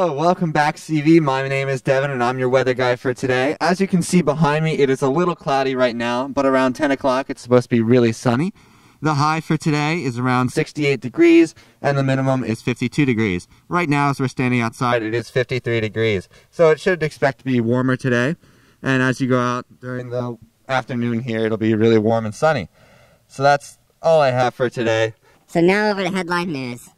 Hello, welcome back CV. My name is Devin and I'm your weather guy for today. As you can see behind me, it is a little cloudy right now, but around 10 o'clock it's supposed to be really sunny. The high for today is around 68 degrees and the minimum is 52 degrees. Right now as we're standing outside it is 53 degrees. So it should expect to be warmer today. And as you go out during the afternoon here, it'll be really warm and sunny. So that's all I have for today. So now over to headline news.